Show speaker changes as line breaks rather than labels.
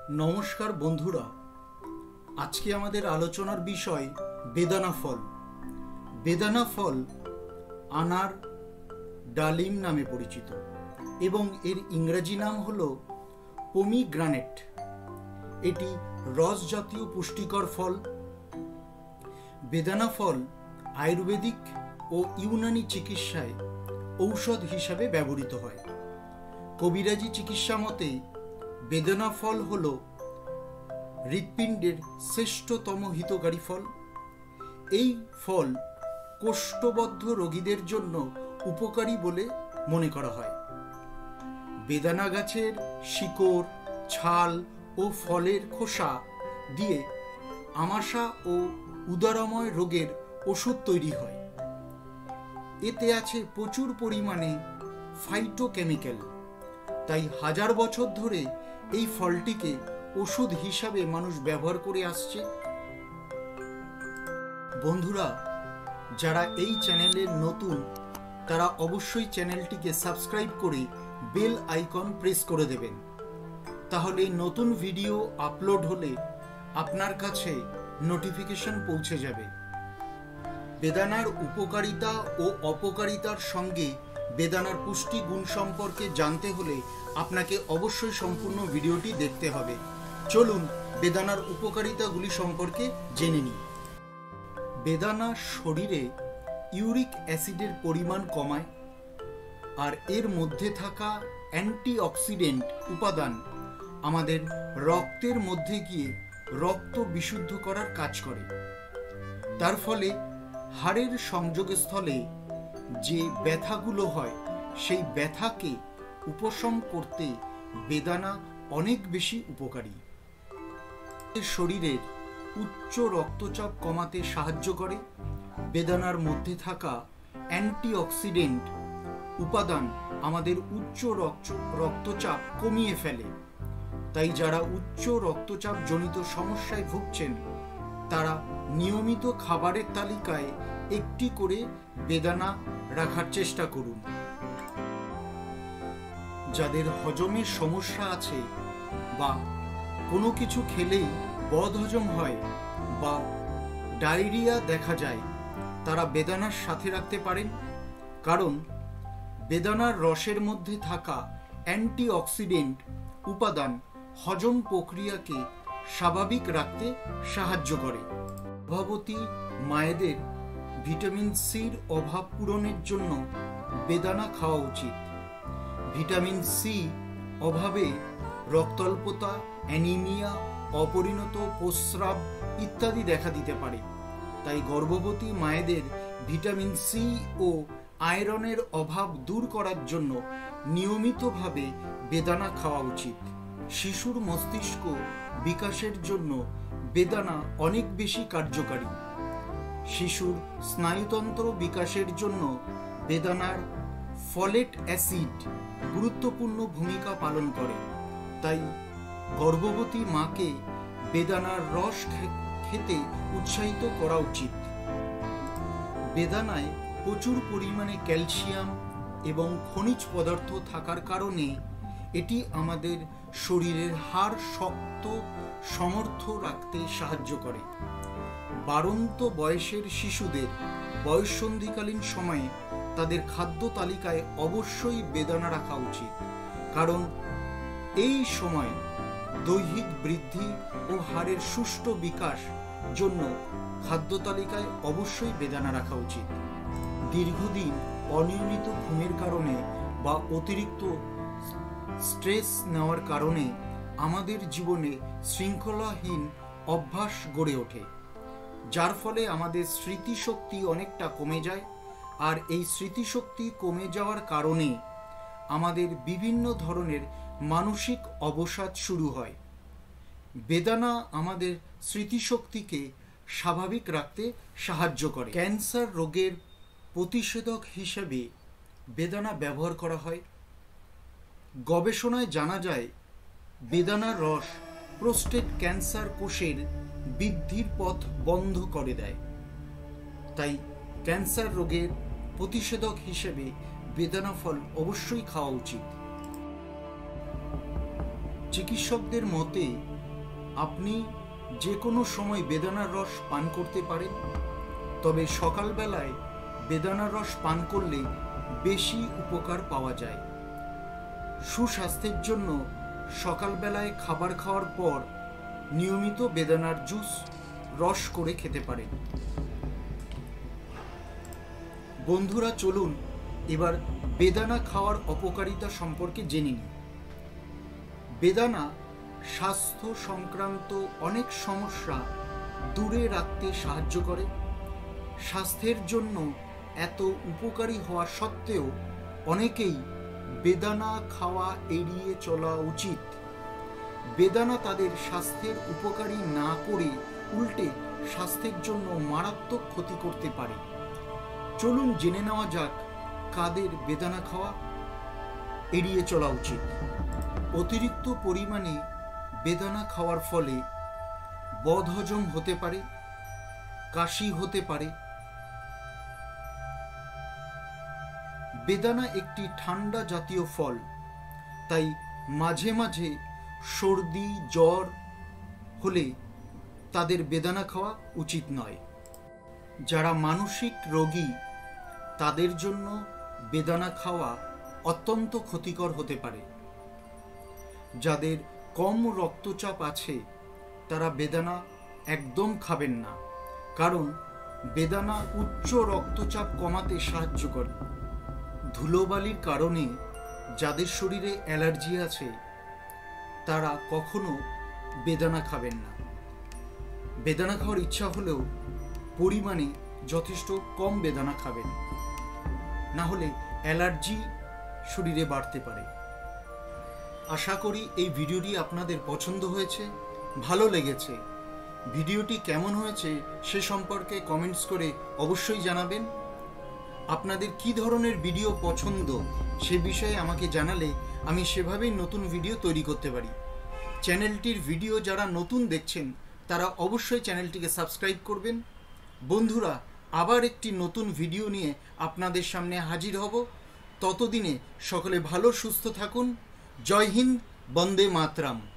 নমস্কার বন্ধুরা, আজকে আমাদের আলোচনার বিষয় বেদানা ফল। বেদানা ফল আনার ডালিম নামে পরিচিত এবং এর ইংরেজি নাম হল পমিগ্রানেট। এটি রস জাতীয় পুষ্টিকর ফল। বেদানা ফল আয়ুর্বেদিক ও ইউনানি চিকিৎসায় ঔষধ হিসাবে ব্যবহৃত হয়। কবিরাজি চিকিৎসা মতে বেদানা ফল হল হৃৎপিণ্ডের শ্রেষ্ঠতম হিতকারী ফল। এই ফল কোষ্ঠবদ্ধ রোগীদের জন্য উপকারী বলে মনে করা হয়। বেদানা গাছের শিকড়, ছাল ও ফলের খোসা দিয়ে আমাশা ও উদরাময় রোগের ওষুধ তৈরি হয়। এতে আছে প্রচুর পরিমাণে ফাইটোকেমিক্যাল, তাই হাজার বছর ধরে এই ফলটিকে ওষুধ হিসাবে মানুষ ব্যবহার করে আসছে। বন্ধুরা, যারা এই চ্যানেলের নতুন তারা অবশ্যই চ্যানেলটিকে সাবস্ক্রাইব করে বেল আইকন প্রেস করে দেবেন, তাহলে নতুন ভিডিও আপলোড হলে আপনার কাছে নোটিফিকেশন পৌঁছে যাবে। বেদানার উপকারিতা ও অপকারিতার সঙ্গে বেদানার পুষ্টি গুণ সম্পর্কে জানতে হলে আপনাকে অবশ্যই সম্পূর্ণ ভিডিওটি দেখতে হবে। চলুন বেদানার উপকারিতাগুলি সম্পর্কে জেনে নিই। বেদানা শরীরে ইউরিক অ্যাসিডের পরিমাণ কমায়, আর এর মধ্যে থাকা অ্যান্টিঅক্সিডেন্ট উপাদান আমাদের রক্তের মধ্যে গিয়ে রক্ত বিশুদ্ধ করার কাজ করে। তার ফলে হাড়ের সংযোগস্থলে যে ব্যথাগুলো হয় সেই ব্যথাকে উপশম করতে বেদানা অনেক বেশি উপকারী। শরীরের উচ্চ রক্তচাপ কমাতে সাহায্য করে। বেদানার মধ্যে থাকা অ্যান্টিঅক্সিডেন্ট উপাদান আমাদের উচ্চ রক্তচাপ কমিয়ে ফেলে। তাই যারা উচ্চ রক্তচাপ জনিত সমস্যায় ভুগছেন তারা নিয়মিত খাবারের তালিকায় একটি করে বেদানা রাখার চেষ্টা করুন। যাদের হজমের সমস্যা আছে বা কোনো কিছু খেলেই বদহজম হয় বা ডায়রিয়া দেখা যায়, তারা বেদানার সাথে রাখতে পারেন, কারণ বেদানার রসের মধ্যে থাকা অ্যান্টিঅক্সিডেন্ট উপাদান হজম প্রক্রিয়াকে স্বাভাবিক রাখতে সাহায্য করে। গর্ভবতী মায়েদের ভিটামিন সির অভাব পূরণের জন্য বেদানা খাওয়া উচিত। ভিটামিন সি অভাবে রক্তাল্পতা, অ্যানিমিয়া, অপরিণত প্রস্রাব ইত্যাদি দেখা দিতে পারে। তাই গর্ভবতী মায়েদের ভিটামিন সি ও আয়রনের অভাব দূর করার জন্য নিয়মিতভাবে বেদানা খাওয়া উচিত। শিশুর মস্তিষ্ক বিকাশের জন্য বেদানা অনেক বেশি কার্যকারী। শিশুর স্নায়ুতন্ত্র বিকাশের জন্য বেদানার ফলেট অ্যাসিড গুরুত্বপূর্ণ ভূমিকা পালন করে। তাই গর্ভবতী মাকে বেদানার রস খেতে উৎসাহিত করা উচিত। বেদানায় প্রচুর পরিমাণে ক্যালসিয়াম এবং খনিজ পদার্থ থাকার কারণে এটি আমাদের শরীরের হাড় শক্ত সমর্থ রাখতে সাহায্য করে। বাড়ন্ত বয়সের শিশুদের বয়ঃসন্ধিকালীন সময়ে তাদের খাদ্য তালিকায় অবশ্যই বেদানা রাখা উচিত, কারণ এই সময় দৈহিক বৃদ্ধি ও হাড়ের সুষ্ঠু বিকাশ জন্য খাদ্য তালিকায় অবশ্যই বেদানা রাখা উচিত। দীর্ঘদিন অনিয়মিত ঘুমের কারণে বা অতিরিক্ত স্ট্রেস নেওয়ার কারণে আমাদের জীবনে শৃঙ্খলাহীন অভ্যাস গড়ে ওঠে, যার ফলে আমাদের স্মৃতিশক্তি অনেকটা কমে যায়। আর এই স্মৃতিশক্তি কমে যাওয়ার কারণে আমাদের বিভিন্ন ধরনের মানসিক অবসাদ শুরু হয়। বেদানা আমাদের স্মৃতিশক্তিকে স্বাভাবিক রাখতে সাহায্য করে। ক্যান্সার রোগের প্রতিষেধক হিসেবে বেদানা ব্যবহার করা হয়। গবেষণায় জানা যায় বেদানার রস প্রোস্টেট ক্যান্সার কোষের বৃদ্ধির পথ বন্ধ করে দেয়। তাই ক্যান্সার রোগের প্রতিষেধক হিসেবে বেদানা ফল অবশ্যই খাওয়া উচিত। চিকিৎসকদের মতে আপনি যে কোনো সময় বেদানার রস পান করতে পারেন, তবে সকালবেলায় বেদানার রস পান করলে বেশি উপকার পাওয়া যায়। সুস্বাস্থ্যের জন্য সকালবেলায় খাবার খাওয়ার পর নিয়মিত বেদানার জুস রস করে খেতে পারেন। বন্ধুরা, চলুন এবার বেদানা খাওয়ার অপকারিতা সম্পর্কে জেনে নিই। বেদানা স্বাস্থ্য সংক্রান্ত অনেক সমস্যা দূরে রাখতে সাহায্য করে। স্বাস্থ্যের জন্য এত উপকারী হওয়া সত্ত্বেও অনেকেই বেদানা খাওয়া এড়িয়ে চলা উচিত। বেদানা তাদের স্বাস্থ্যের উপকারী না করে উল্টে স্বাস্থ্যের জন্য মারাত্মক ক্ষতি করতে পারে। চলুন জেনে নেওয়া যাক কাদের বেদানা খাওয়া এড়িয়ে চলা উচিত। অতিরিক্ত পরিমাণে বেদানা খাওয়ার ফলে বদহজম হতে পারে, কাশি হতে পারে। বেদানা একটি ঠান্ডা জাতীয় ফল, তাই মাঝে মাঝে সর্দি জ্বর হলে তাদের বেদানা খাওয়া উচিত নয়। যারা মানসিক রোগী তাদের জন্য বেদানা খাওয়া অত্যন্ত ক্ষতিকর হতে পারে। যাদের কম রক্তচাপ আছে তারা বেদানা একদম খাবেন না, কারণ বেদানা উচ্চ রক্তচাপ কমাতে সাহায্য করে। ধুলোবালির কারণে যাদের শরীরে অ্যালার্জি আছে তারা কখনো বেদানা খাবেন না। বেদানা খাওয়ার ইচ্ছা হলেও পরিমাণে যথেষ্ট কম বেদানা খাবেন, না হলে অ্যালার্জি শরীরে বাড়তে পারে। আশা করি এই ভিডিওটি আপনাদের পছন্দ হয়েছে, ভালো লেগেছে। ভিডিওটি কেমন হয়েছে সে সম্পর্কে কমেন্টস করে অবশ্যই জানাবেন। আপনাদের কি ধরনের ভিডিও পছন্দ সে বিষয়ে আমাকে জানালে আমি সেভাবেই নতুন ভিডিও তৈরি করতে পারি। চ্যানেলটির ভিডিও যারা নতুন দেখছেন তারা অবশ্যই চ্যানেলটিকে সাবস্ক্রাইব করবেন। বন্ধুরা, আবার একটি নতুন ভিডিও নিয়ে আপনাদের সামনে হাজির হব। ততদিনে সকলে ভালো সুস্থ থাকুন। জয় হিন্দ, বন্দে মাতরম।